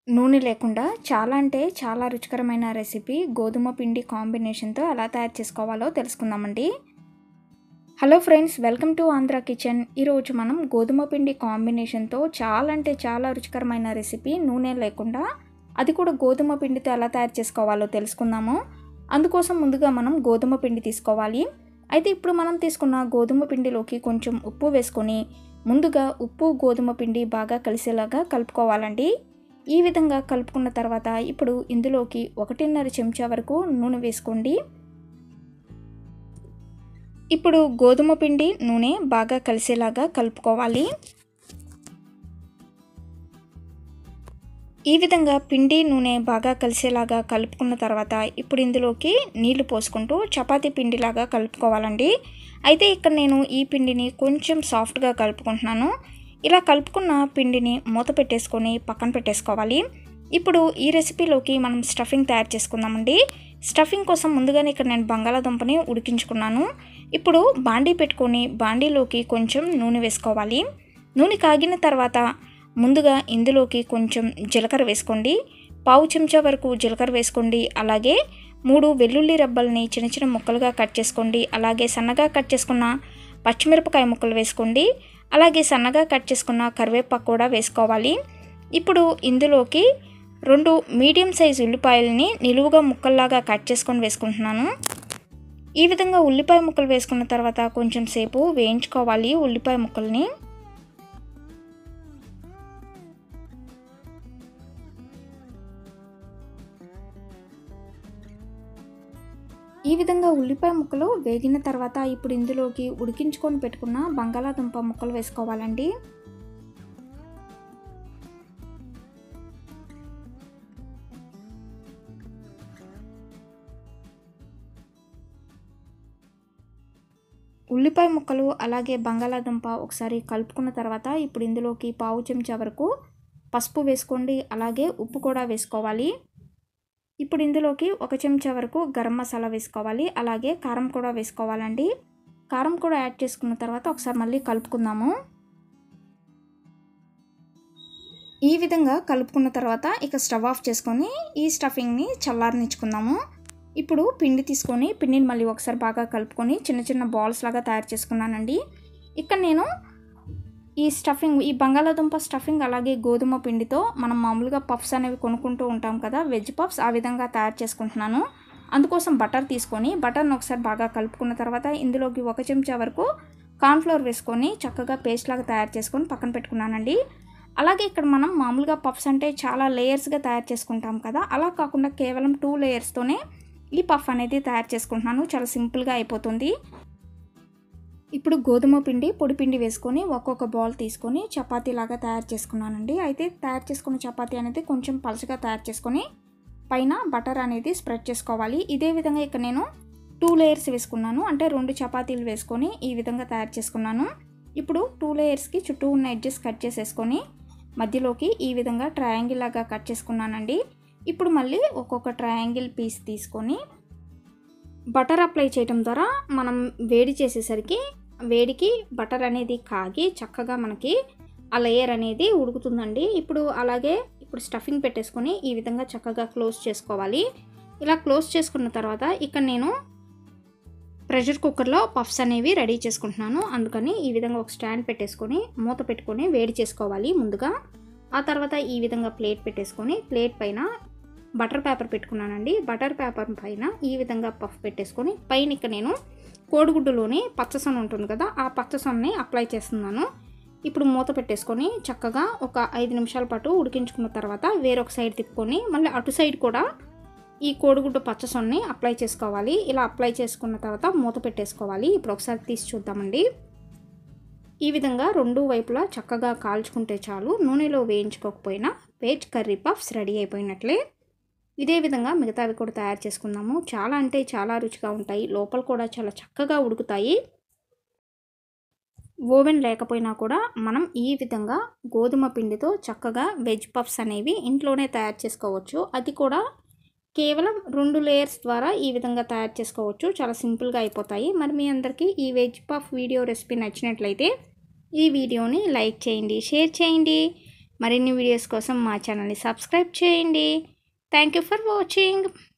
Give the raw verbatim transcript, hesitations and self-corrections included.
నూనె లేకుండా చాలా అంటే చాలా రుచికరమైన రెసిపీ గోధుమ పిండి కాంబినేషన్తో ఎలా తయారు చేసుకోవాలో తెలుసుకుందామండి. Hello friends, welcome to Andhra kitchen. ఈరోజు మనం గోధుమ పిండి కాంబినేషన్తో చాలా అంటే చాలా రుచికరమైన రెసిపీ నూనె లేకుండా, అది కూడా గోధుమ పిండితో ఎలా తయారు చేసుకోవాలో తెలుసుకుందాము. అందుకోసం ముందుగా మనం గోధుమ పిండి తీసుకోవాలి. అయితే ఇప్పుడు మనం తీసుకున్న గోధుమ పిండిలోకి కొంచెం ఉప్పు వేసుకొని ముందుగా ఉప్పు గోధుమ పిండి బాగా కలిసేలాగా కలుపుకోవాలండి. ఈ విధంగా కలుపుకున్న తర్వాత ఇప్పుడు ఇందులోకి ఒకటిన్నర చెంచా వరకు నూనె వేసుకోండి. ఇప్పుడు గోధుమ పిండి నూనె బాగా కలిసేలాగా కలుపుకోవాలి. ఈ విధంగా పిండి నూనె బాగా కలిసేలాగా కలుపుకున్న తర్వాత ఇప్పుడు ఇందులోకి నీళ్లు పోసుకుంటూ చపాతీ పిండిలాగా కలుపుకోవాలండి. అయితే ఇక్కడ నేను ఈ పిండిని కొంచెం సాఫ్ట్గా కలుపుకుంటున్నాను. ఇలా కలుపుకున్న పిండిని మూత పెట్టేసుకొని పక్కన పెట్టేసుకోవాలి. ఇప్పుడు ఈ రెసిపీలోకి మనం స్టఫింగ్ తయారు చేసుకుందామండి. స్టఫింగ్ కోసం ముందుగానే ఇక్కడ నేను బంగాళాదుంపని ఉడికించుకున్నాను. ఇప్పుడు బాండీ పెట్టుకొని బాండీలోకి కొంచెం నూనె వేసుకోవాలి. నూనె కాగిన తర్వాత ముందుగా ఇందులోకి కొంచెం జీలకర్ర వేసుకోండి. పావు చెంచా వరకు జీలకర్ర వేసుకోండి. అలాగే మూడు వెల్లుల్లి రబ్బల్ని చిన్న చిన్న ముక్కలుగా కట్ చేసుకోండి. అలాగే సన్నగా కట్ చేసుకున్న పచ్చిమిరపకాయ ముక్కలు వేసుకోండి. అలాగే సన్నగా కట్ చేసుకున్న కరివేపాకు కూడా వేసుకోవాలి. ఇప్పుడు ఇందులోకి రెండు మీడియం సైజు ఉల్లిపాయలని నిలువుగా ముక్కల్లాగా కట్ చేసుకొని వేసుకుంటున్నాను. ఈ విధంగా ఉల్లిపాయ ముక్కలు వేసుకున్న తర్వాత కొంచెం సేపు వేయించుకోవాలి ఉల్లిపాయ ముక్కల్ని. ఈ విధంగా ఉల్లిపాయ ముక్కలు వేగిన తర్వాత ఇప్పుడు ఇందులోకి ఉడికించుకొని పెట్టుకున్న బంగాళాదుంప ముక్కలు వేసుకోవాలండి. ఉల్లిపాయ ముక్కలు అలాగే బంగాళాదుంప ఒకసారి కలుపుకున్న తర్వాత ఇప్పుడు ఇందులోకి పావు చెంచా వరకు పసుపు వేసుకోండి. అలాగే ఉప్పు కూడా వేసుకోవాలి. ఇప్పుడు ఇందులోకి ఒక చెంచా వరకు గరం మసాలా వేసుకోవాలి. అలాగే కారం కూడా వేసుకోవాలండి. కారం కూడా యాడ్ చేసుకున్న తర్వాత ఒకసారి మళ్ళీ కలుపుకుందాము. ఈ విధంగా కలుపుకున్న తర్వాత ఇక స్టవ్ ఆఫ్ చేసుకొని ఈ స్టఫింగ్ని చల్లారనిచ్చుకుందాము. ఇప్పుడు పిండి తీసుకొని పిండిని మళ్ళీ ఒకసారి బాగా కలుపుకొని చిన్న చిన్న బాల్స్ లాగా తయారు చేసుకున్నానండి. ఇక్కడ నేను ఈ స్టఫింగ్ ఈ బంగాళాదుంప స్టఫింగ్ అలాగే గోధుమ పిండితో మనం మామూలుగా పఫ్స్ అనేవి కొనుక్కుంటూ ఉంటాం కదా, వెజ్ పఫ్స్, ఆ విధంగా తయారు చేసుకుంటున్నాను. అందుకోసం బటర్ తీసుకొని బటర్ని ఒకసారి బాగా కలుపుకున్న తర్వాత ఇందులోకి ఒక చెంచా వరకు కార్న్ఫ్లోర్ వేసుకొని చక్కగా పేస్ట్ లాగా తయారు చేసుకొని పక్కన పెట్టుకున్నానండి. అలాగే ఇక్కడ మనం మామూలుగా పఫ్స్ అంటే చాలా లేయర్స్గా తయారు చేసుకుంటాం కదా, అలా కాకుండా కేవలం టూ లేయర్స్తోనే ఈ పఫ్ అనేది తయారు చేసుకుంటున్నాను. చాలా సింపుల్గా అయిపోతుంది. ఇప్పుడు గోధుమ పిండి పొడి పిండి వేసుకొని ఒక్కొక్క బాల్ తీసుకొని చపాతీ లాగా తయారు చేసుకున్నానండి. అయితే తయారు చేసుకున్న చపాతీ అనేది కొంచెం పలుచగా తయారు చేసుకొని పైన బటర్ అనేది స్ప్రెడ్ చేసుకోవాలి. ఇదే విధంగా ఇక్కడ నేను టూ లేయర్స్ వేసుకున్నాను. అంటే రెండు చపాతీలు వేసుకొని ఈ విధంగా తయారు చేసుకున్నాను. ఇప్పుడు టూ లేయర్స్కి చుట్టూ ఉన్న ఎడ్జెస్ కట్ చేసేసుకొని మధ్యలోకి ఈ విధంగా ట్రయాంగిల్ లాగా కట్ చేసుకున్నానండి. ఇప్పుడు మళ్ళీ ఒక్కొక్క ట్రయాంగిల్ పీస్ తీసుకొని బటర్ అప్లై చేయడం ద్వారా మనం వేడి చేసేసరికి వేడికి బటర్ అనేది కాగి చక్కగా మనకి ఆ లేయర్ అనేది ఉడుకుతుందండి. ఇప్పుడు అలాగే ఇప్పుడు స్టఫింగ్ పెట్టేసుకొని ఈ విధంగా చక్కగా క్లోజ్ చేసుకోవాలి. ఇలా క్లోజ్ చేసుకున్న తర్వాత ఇక్కడ నేను ప్రెషర్ కుక్కర్లో పఫ్స్ అనేవి రెడీ చేసుకుంటున్నాను. అందుకని ఈ విధంగా ఒక స్టాండ్ పెట్టేసుకొని మూత పెట్టుకొని వేడి చేసుకోవాలి ముందుగా. ఆ తర్వాత ఈ విధంగా ప్లేట్ పెట్టేసుకొని ప్లేట్ పైన బటర్ పేపర్ పెట్టుకున్నానండి. బటర్ పేపర్ పైన ఈ విధంగా పఫ్ పెట్టేసుకొని పైన ఇక్కడ నేను కోడిగుడ్డులోని పచ్చసొన ఉంటుంది కదా, ఆ పచ్చసొనని అప్లై చేస్తున్నాను. ఇప్పుడు మూత పెట్టేసుకొని చక్కగా ఒక ఐదు నిమిషాల పాటు ఉడికించుకున్న తర్వాత వేరొక సైడ్ తిప్పుకొని మళ్ళీ అటు సైడ్ కూడా ఈ కోడిగుడ్డు పచ్చసొనని అప్లై చేసుకోవాలి. ఇలా అప్లై చేసుకున్న తర్వాత మూత పెట్టేసుకోవాలి. ఇప్పుడు ఒకసారి తీసి చూద్దామండి. ఈ విధంగా రెండు వైపులా చక్కగా కాల్చుకుంటే చాలు. నూనెలో వేయించుకోకపోయినా వెజ్ కర్రీ పఫ్స్ రెడీ అయిపోయినట్లే. ఇదే విధంగా మిగతావి కూడా తయారు చేసుకుందాము. చాలా అంటే చాలా రుచిగా ఉంటాయి. లోపల కూడా చాలా చక్కగా ఉడుకుతాయి. ఓవెన్ లేకపోయినా కూడా మనం ఈ విధంగా గోధుమ పిండితో చక్కగా వెజ్ పఫ్స్ అనేవి ఇంట్లోనే తయారు చేసుకోవచ్చు. అది కూడా కేవలం రెండు లేయర్స్ ద్వారా ఈ విధంగా తయారు చేసుకోవచ్చు. చాలా సింపుల్గా అయిపోతాయి. మరి మీ అందరికీ ఈ వెజ్ పఫ్ వీడియో రెసిపీ నచ్చినట్లయితే ఈ వీడియోని లైక్ చేయండి, షేర్ చేయండి. మరిన్ని వీడియోస్ కోసం మా ఛానల్ని సబ్స్క్రైబ్ చేయండి. Thank you for watching.